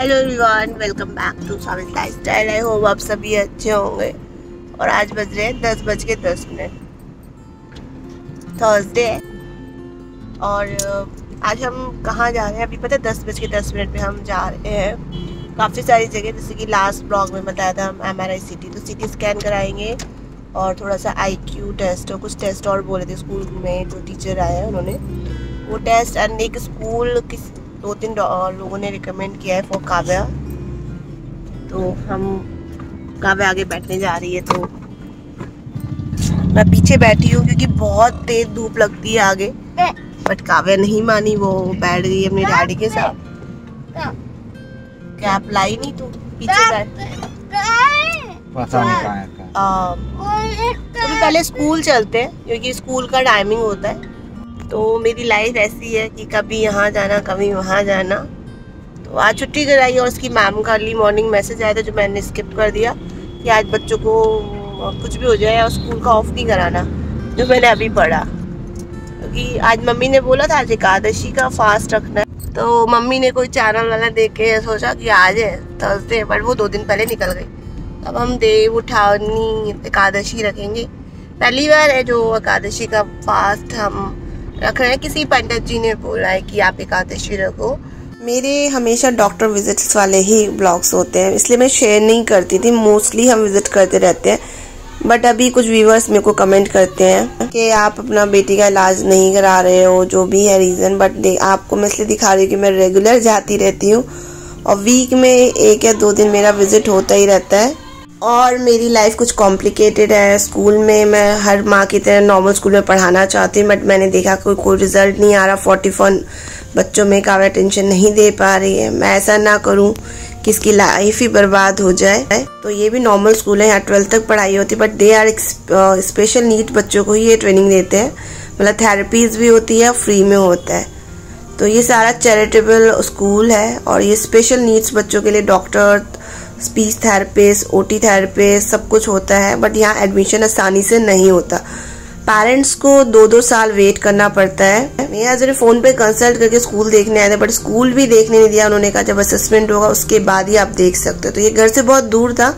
Hello everyone, welcome back to साविस lifestyle. I hope आप सभी अच्छे होंगे। और आज बज रहे हैं 10:10 थर्सडे है। और आज हम कहाँ जा रहे हैं अभी पता है? 10:10 पे हम जा रहे हैं काफ़ी सारी जगह, जैसे कि लास्ट ब्लॉग में बताया था हम MRI सिटी, तो सिटी स्कैन कराएंगे और थोड़ा सा IQ टेस्ट और कुछ टेस्ट और बोले थे स्कूल में जो टीचर आए हैं उन्होंने वो टेस्ट। एंड एक स्कूल किस 2-3 लोगों ने रिकमेंड किया है फॉर काव्या, तो हम काव्या आगे बैठने जा रही है, तो मैं पीछे बैठी हूँ क्योंकि बहुत तेज धूप लगती है आगे। बट काव्या नहीं मानी, वो बैठ गई अपने डैडी के साथ। कैप लाई नहीं, तू पीछे बैठ। तो पहले स्कूल चलते हैं क्योंकि स्कूल का टाइमिंग होता है। तो मेरी लाइफ ऐसी है कि कभी यहाँ जाना कभी वहाँ जाना। तो आज छुट्टी कराई और उसकी मैम का अर्ली मॉर्निंग मैसेज आया था जो मैंने स्किप कर दिया कि आज बच्चों को कुछ भी हो जाए और स्कूल का ऑफ नहीं कराना, जो मैंने अभी पढ़ा। क्योंकि आज मम्मी ने बोला था आज एकादशी का फास्ट रखना है, तो मम्मी ने कोई चैनल वाला देख के सोचा कि आज है थर्सडे, बट वो 2 दिन पहले निकल गई। अब हम देव उठानी एकादशी रखेंगे। पहली बार है जो एकादशी का फास्ट हम रख रहे हैं। किसी पंडित जी ने बोला है कि आप एकादशी रखो। मेरे हमेशा डॉक्टर विजिट्स वाले ही ब्लॉग्स होते हैं, इसलिए मैं शेयर नहीं करती थी। मोस्टली हम विजिट करते रहते हैं, बट अभी कुछ व्यूवर्स मेरे को कमेंट करते हैं कि आप अपना बेटी का इलाज नहीं करा रहे हो, जो भी है रीज़न। बट आपको मैं इसलिए दिखा रही हूँ कि मैं रेगुलर जाती रहती हूँ और वीक में 1 या 2 दिन मेरा विजिट होता ही रहता है। और मेरी लाइफ कुछ कॉम्प्लिकेटेड है। स्कूल में मैं हर माँ की तरह नॉर्मल स्कूल में पढ़ाना चाहती हूँ, बट मैंने देखा कोई रिजल्ट नहीं आ रहा। 41 बच्चों में काव्या अटेंशन नहीं दे पा रही है। मैं ऐसा ना करूँ कि इसकी लाइफ ही बर्बाद हो जाए। तो ये भी नॉर्मल स्कूल है, यहाँ 12th तक पढ़ाई होती है, but they are special need बच्चों को ही ये ट्रेनिंग देते हैं। मतलब थेरेपीज भी होती है, फ्री में होता है। तो ये सारा चैरिटेबल स्कूल है और ये स्पेशल नीड्स बच्चों के लिए doctor, speech therapist, OT therapist सब कुछ होता है। बट यहाँ एडमिशन आसानी से नहीं होता। पेरेंट्स को 2-2 साल वेट करना पड़ता है। मैं आज फ़ोन पे कंसल्ट करके स्कूल देखने आए थे, बट स्कूल भी देखने नहीं दिया। उन्होंने कहा जब असेसमेंट होगा उसके बाद ही आप देख सकते हो। तो ये घर से बहुत दूर था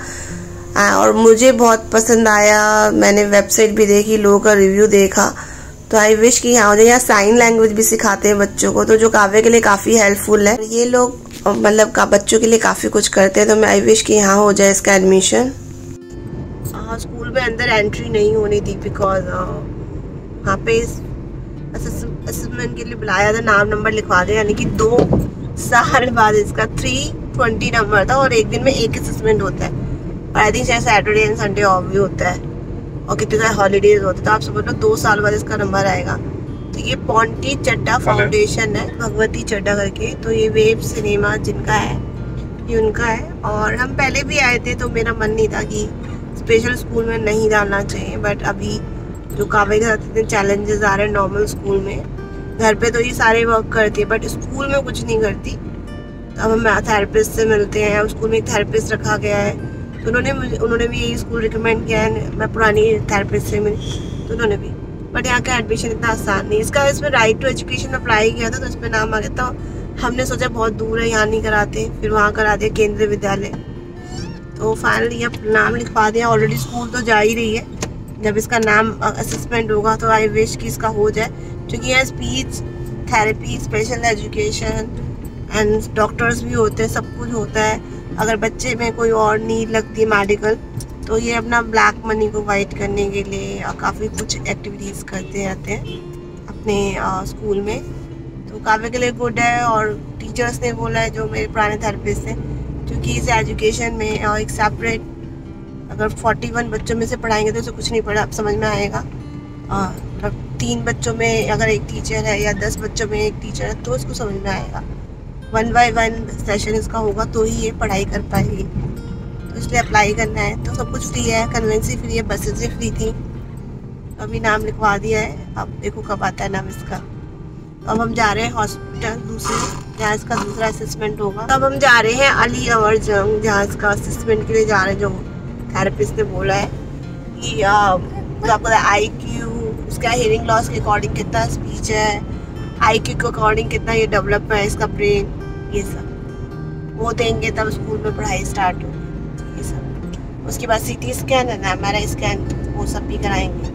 और मुझे बहुत पसंद आया। मैंने वेबसाइट भी देखी, लोगों का रिव्यू देखा, तो आई विश कि यहाँ हो जाए। यहाँ साइन लैंग्वेज भी सिखाते हैं बच्चों को, तो जो काव्या के लिए काफ़ी हेल्पफुल है। ये लोग मतलब बच्चों के लिए काफ़ी कुछ करते हैं, तो मैं आई विश कि यहाँ हो जाए इसका एडमिशन। स्कूल में अंदर एंट्री नहीं होनी थी बिकॉज वहाँ पे असेसमेंट के लिए बुलाया था, नाम नंबर लिखवा दे, यानी कि 2 साल बाद इसका 320 नंबर था और एक दिन में एक असेसमेंट होता है। और आई थिंक शायद सैटरडे एंड संडे ऑफ भी होता है और कितने सारे हॉलीडेज होते हैं। तो आप समझ लो 2 साल बाद इसका नंबर आएगा। तो ये पॉन्टी चड्डा फाउंडेशन है, भगवती चड्डा करके। तो ये वेब सिनेमा जिनका है ये उनका है। और हम पहले भी आए थे, तो मेरा मन नहीं था कि स्पेशल स्कूल में नहीं डालना चाहिए। बट अभी जो काव्या के साथ इतने चैलेंजेस आ रहे हैं नॉर्मल स्कूल में, घर पे तो ये सारे वर्क करती है बट स्कूल में कुछ नहीं करती। तो अब हम थेरेपिस्ट से मिलते हैं। स्कूल में एक थेरेपिस्ट रखा गया है, तो उन्होंने भी यही स्कूल रिकमेंड किया है। मैं पुरानी थेरेपिस्ट से मिली, तो उन्होंने भी। बट यहाँ का एडमिशन इतना आसान नहीं। इसमें राइट टू एजुकेशन अप्लाई किया था, तो इसमें नाम आ गया था। हमने सोचा बहुत दूर है, यहाँ नहीं कराते, फिर वहाँ करा दिया केंद्रीय विद्यालय। तो फाइनली अब नाम लिखवा दिया। ऑलरेडी स्कूल तो जा ही रही है। जब इसका नाम असेसमेंट होगा तो आई विश कि इसका हो जाए, क्योंकि यहाँ speech therapy, special education and doctors भी होते हैं, सब कुछ होता है। अगर बच्चे में कोई और नीड लगती है मेडिकल, तो ये अपना ब्लैक मनी को वाइट करने के लिए काफ़ी कुछ एक्टिविटीज़ करते रहते हैं अपने स्कूल में। तो काव्या के लिए गुड है। और टीचर्स ने बोला है, जो मेरे पुराने थेरेपिस्ट हैं, क्योंकि इस एजुकेशन में एक सेपरेट अगर 41 बच्चों में से पढ़ाएंगे तो उसे कुछ नहीं पढ़ा, अब समझ में आएगा। 3 बच्चों में अगर एक टीचर है या 10 बच्चों में एक टीचर है तो उसको समझ में आएगा। 1 by 1 सेशन इसका होगा तो ही ये पढ़ाई कर पाएगी। तो इसलिए अप्लाई करना है। तो सब कुछ फ्री है, कन्वेंसी फ्री है, बसेस भी फ्री थी। अभी नाम लिखवा दिया है, अब देखो कब आता है नाम इसका। अब हम जा रहे हैं हॉस्पिटल दूसरे, जहाँ इसका दूसरा असेसमेंट होगा। तब हम जा रहे हैं अली अमर जंग, जहाँ इसका असेसमेंट के लिए जा रहे हैं। जो थेरेपिस्ट ने बोला है कि आपका IQ, उसका हियरिंग लॉस के अकॉर्डिंग कितना स्पीच है, IQ के अकॉर्डिंग कितना ये डेवलप है इसका ब्रेन, ये सब। वो देंगे तब स्कूल में पढ़ाई स्टार्ट होगी। ये सब उसके बाद CT स्कैन है ना, MRI स्कैन, वो सब भी कराएंगे।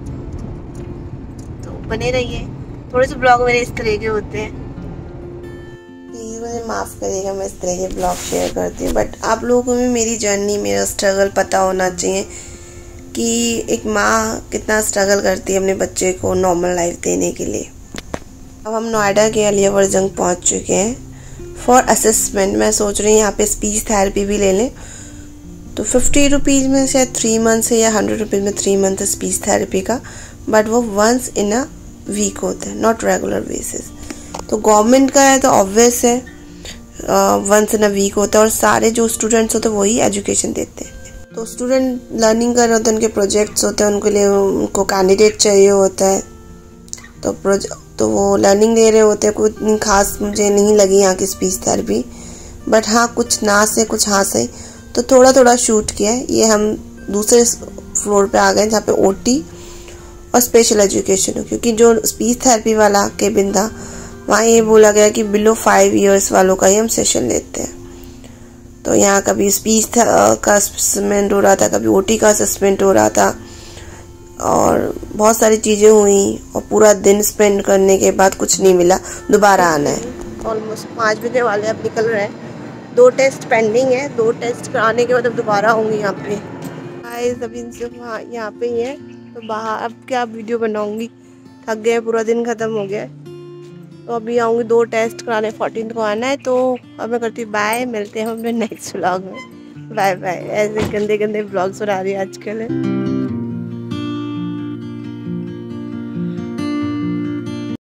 तो बने रहिए। थोड़े से ब्लॉग मेरे इस तरह के होते हैं, प्लीज़ मुझे माफ़ करिएगा, मैं इस तरह के ब्लॉग शेयर करती हूँ। बट आप लोगों को भी मेरी जर्नी, मेरा स्ट्रगल पता होना चाहिए कि एक माँ कितना स्ट्रगल करती है अपने बच्चे को नॉर्मल लाइफ देने के लिए। अब हम नोएडा के अलिया वर्जंग पहुँच चुके हैं फॉर असेसमेंट। मैं सोच रही हूँ यहाँ पे स्पीच थेरेपी भी ले लें। तो 50 रुपीज़ में शायद 3 मंथ है, या 100 रुपीज़ में 3 मंथ है स्पीच थेरेपी का। बट वो वंस इन अ वीक होता है, नॉट रेगुलर बेसिस। तो गवर्नमेंट का है तो ऑब्वियस है वंस इन अ वीक होता है, और सारे जो स्टूडेंट्स होते हैं वही एजुकेशन देते हैं। तो स्टूडेंट लर्निंग कर रहे होते हैं, उनके प्रोजेक्ट्स होते हैं, उनके लिए उनको कैंडिडेट चाहिए होता है। तो वो लर्निंग दे रहे होते हैं। कोई इतनी खास मुझे नहीं लगी यहाँ की स्पीच थेरेपी, बट हाँ कुछ ना से कुछ हाँ से तो थोड़ा थोड़ा शूट किया है। ये हम दूसरे फ्लोर पे आ गए जहाँ पे OT और स्पेशल एजुकेशन हो, क्योंकि जो स्पीच थेरेपी वाला केबिन था वहाँ ये बोला गया कि बिलो 5 इयर्स वालों का ही हम सेशन लेते हैं। तो यहाँ कभी स्पीच का असेसमेंट हो रहा था, कभी OT का असेसमेंट हो रहा था, और बहुत सारी चीज़ें हुई। और पूरा दिन स्पेंड करने के बाद कुछ नहीं मिला, दोबारा आना है। ऑलमोस्ट 5 बजे वाले अब निकल रहे हैं। 2 टेस्ट पेंडिंग है, 2 टेस्ट कराने के बाद अब दोबारा होंगे यहाँ पे। गाइस अभी इनसे यहाँ पे ही है, तो बाहर अब क्या वीडियो बनाऊंगी, थक गए, पूरा दिन ख़त्म हो गया। तो अभी आऊँगी 2 टेस्ट कराने, 14 को आना है। तो अब मैं करती हूँ बाय, मिलते हैं हम अपने नेक्स्ट व्लॉग में। Bye bye. ऐसे गंदे गंदे व्लॉग्स बना रही है आजकल।